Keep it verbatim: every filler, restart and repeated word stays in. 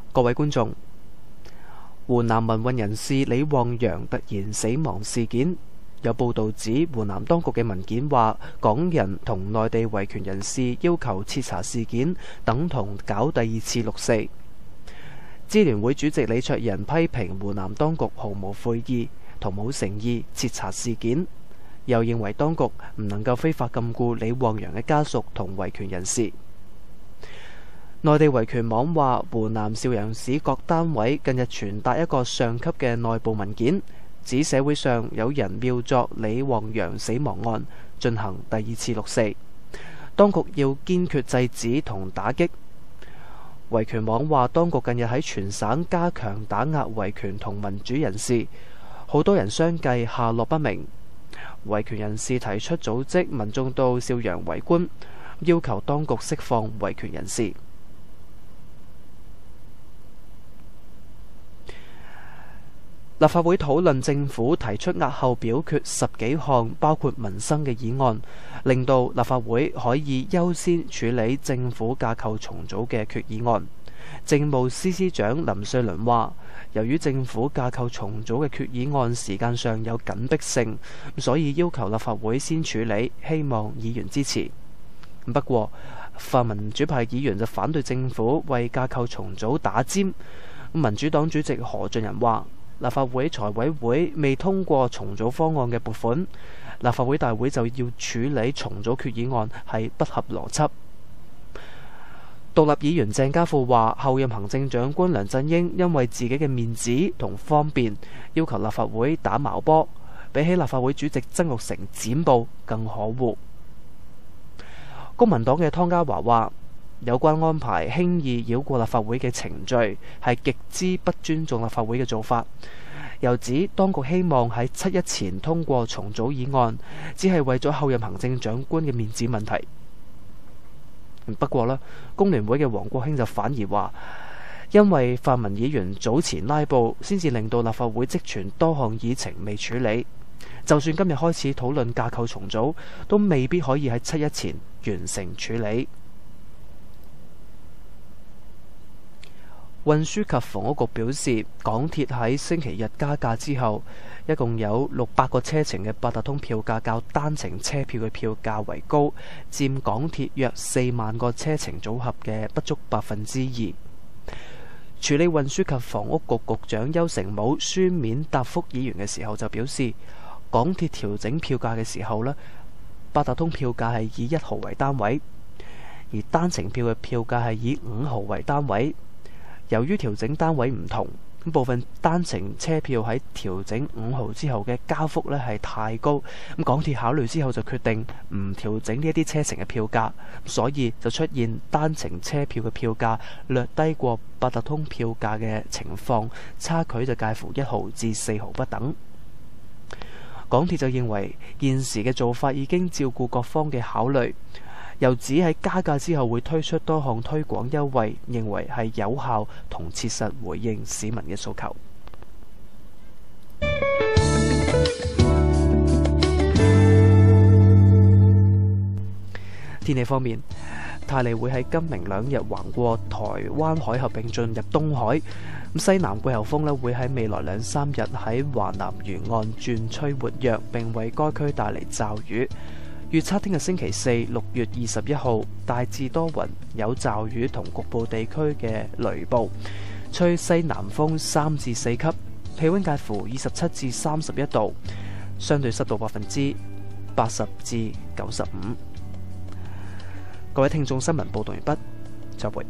各位觀眾，湖南民運人士李旺陽突然死亡事件，有報道指湖南當局嘅文件話，港人同內地維權人士要求徹查事件，等同搞第二次六四。支聯會主席李卓人批評湖南當局毫無悔意同冇誠意徹查事件，又認為當局唔能夠非法禁錮李旺陽嘅家屬同維權人士。內地維權網話，湖南邵陽市各單位近日傳達一個上級嘅內部文件，指社會上有人妙作李旺陽死亡案進行第二次六四，當局要堅決制止同打擊。維權網話，當局近日喺全省加強打壓維權同民主人士，好多人相繼下落不明。維權人士提出組織民眾到邵陽圍觀，要求當局釋放維權人士。立法會討論政府提出押後表決十幾項包括民生嘅議案，令到立法會可以優先處理政府架構重組嘅決議案。政務司司長林瑞麟話，由於政府架構重組嘅決議案時間上有緊迫性，所以要求立法會先處理，希望議員支持。不過，泛民主派議員就反對政府為架構重組打尖。民主黨主席何俊仁話，立法會財委會未通過重組方案嘅撥款，立法會大會就要處理重組決議案係不合邏輯。獨立議員鄭家富話，候任行政長官梁振英因為自己嘅面子同方便，要求立法會打矛波，比起立法會主席曾鈺成剪布更可惡。公民黨嘅湯家驊話，有關安排輕易繞過立法會嘅程序，係極之不尊重立法會嘅做法。又指當局希望喺七一前通過重組議案，只係為咗後任行政長官嘅面子問題。不過呢，工聯會嘅王國興就反而話，因為泛民議員早前拉布，先至令到立法會積存多項議程未處理。就算今日開始討論架構重組，都未必可以喺七一前完成處理。運輸及房屋局表示，港鐵喺星期日加價之後，一共有六百個車程嘅八達通票價較單程車票嘅票價為高，佔港鐵約四萬個車程組合嘅不足百分之二。處理運輸及房屋局局長邱成武書面答覆議員嘅時候就表示，港鐵調整票價嘅時候呢，八達通票價係以一毫為單位，而單程票嘅票價係以五毫為單位。由於調整單位唔同，部分單程車票喺調整五毫之後嘅加幅呢係太高，咁港鐵考慮之後就決定唔調整呢一啲車程嘅票價，所以就出現單程車票嘅票價略低過八達通票價嘅情況，差距就介乎一毫至四毫不等。港鐵就認為現時嘅做法已經照顧各方嘅考慮，又指喺加價之後會推出多項推廣優惠，認為係有效同切實回應市民嘅訴求。天氣方面，泰利會喺今明兩日橫過台灣海峽並進入東海，西南季候風咧會喺未來兩三日喺華南沿岸轉吹活躍，並為該區帶嚟驟雨。預測聽日星期四六月二十一號大致多雲，有驟雨同局部地區嘅雷暴，吹西南風三至四級，氣溫介乎二十七至三十一度，相對濕度百分之八十至九十五。各位聽眾，新聞報道完畢，再會。